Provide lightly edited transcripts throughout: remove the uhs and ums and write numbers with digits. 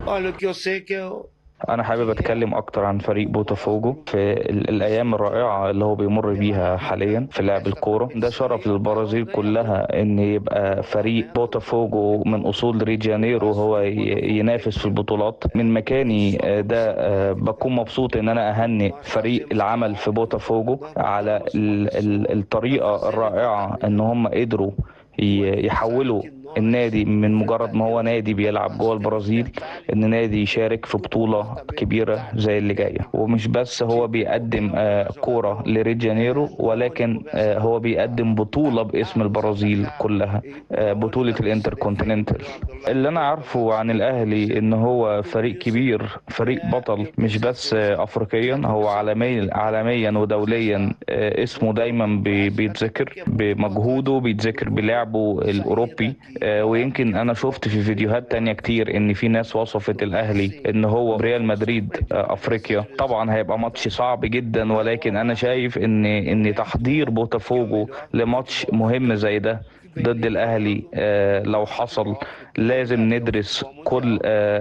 Olha, o que eu sei é que انا حابب اتكلم اكتر عن فريق بوتافوجو في الايام الرائعه اللي هو بيمر بيها حاليا في لعب الكوره. ده شرف للبرازيل كلها ان يبقى فريق بوتافوجو من اصول ريو دي جانيرو هو ينافس في البطولات. من مكاني ده بكون مبسوط ان انا اهنئ فريق العمل في بوتافوجو على الطريقه الرائعه ان هم قدروا يحولوا النادي من مجرد ما هو نادي بيلعب جوه البرازيل ان نادي يشارك في بطولة كبيرة زي اللي جاية. ومش بس هو بيقدم كورة لريو دي جانيرو، ولكن هو بيقدم بطولة باسم البرازيل كلها، بطولة الانتركونتيننتال. اللي انا عارفه عن الاهلي ان هو فريق كبير، فريق بطل، مش بس افريقيا، هو عالميا ودوليا. اسمه دايما بيتذكر بمجهوده، بيتذكر بلعبه الاوروبي. ويمكن انا شفت في فيديوهات تانية كتير ان في ناس وصفت الاهلي ان هو ريال مدريد افريقيا. طبعا هيبقى ماتش صعب جدا، ولكن انا شايف ان تحضير بوتافوجو لماتش مهم زي ده ضد الاهلي لو حصل، لازم ندرس كل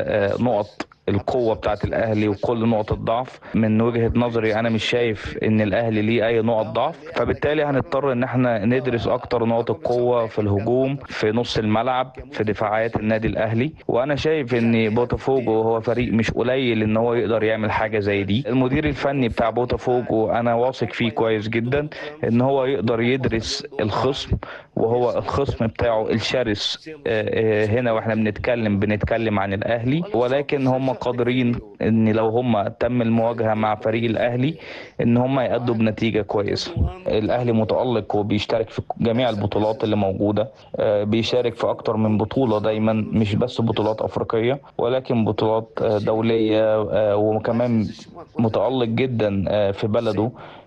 نقط القوة بتاعت الأهلي وكل نقط الضعف. من وجهة نظري أنا مش شايف إن الأهلي ليه أي نقط ضعف، فبالتالي هنضطر إن احنا ندرس أكتر نقط القوة في الهجوم، في نص الملعب، في دفاعات النادي الأهلي. وأنا شايف إن بوتافوجو هو فريق مش قليل إن هو يقدر يعمل حاجة زي دي. المدير الفني بتاع بوتافوجو أنا واثق فيه كويس جدا إن هو يقدر يدرس الخصم، وهو الخصم بتاعه الشرس. هنا واحنا بنتكلم عن الاهلي، ولكن هم قادرين ان لو هم تم المواجهة مع فريق الاهلي ان هم يأدوا بنتيجة كويسة. الاهلي متألق وبيشترك في جميع البطولات اللي موجودة. بيشارك في اكتر من بطولة دايما، مش بس بطولات افريقية ولكن بطولات دولية. وكمان متألق جدا في بلده،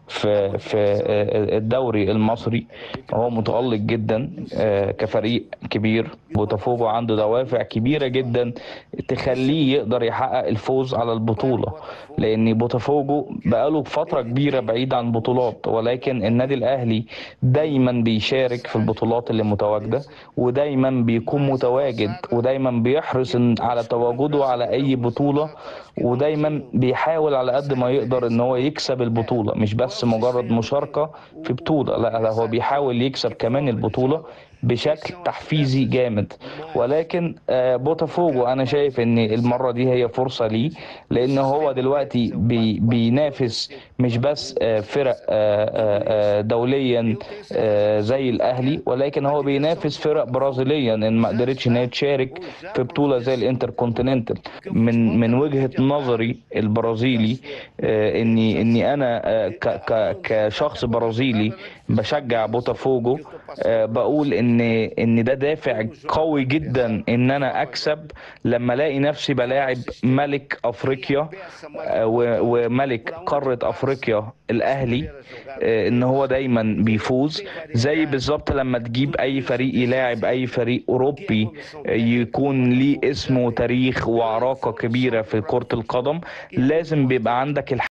في الدوري المصري. هو متألق جدا كفريق كبير. بوتافوجو عنده دوافع كبيرة جدا تخليه يقدر يحقق الفوز على البطولة، لأن بوتافوجو بقاله فترة كبيرة بعيد عن بطولات، ولكن النادي الأهلي دايما بيشارك في البطولات اللي متواجدة، ودايما بيكون متواجد، ودايما بيحرص على تواجده على أي بطولة، ودايما بيحاول على قد ما يقدر ان هو يكسب البطولة، مش بس مجرد مشاركة في بطولة. لا هو بيحاول يكسب كمان البطولة بشكل تحفيزي جامد. ولكن بوتافوجو انا شايف ان المرة دي هي فرصة ليه، لان هو دلوقتي بينافس مش بس فرق دوليا زي الاهلي، ولكن هو بينافس فرق برازيليا ان ما قدرتش ان هي تشارك في بطولة زي الانتركونتيننتال. من وجهة نظري البرازيلي، اني انا كشخص برازيلي بشجع بوتافوجو. بقول ان ده دافع قوي جدا ان انا اكسب لما الاقي نفسي بلاعب ملك افريقيا وملك قارة افريقيا الاهلي، ان هو دايما بيفوز. زي بالظبط لما تجيب اي فريق يلاعب اي فريق اوروبي يكون ليه اسم وتاريخ وعراقة كبيرة في كرة القدم، لازم بيبقى عندك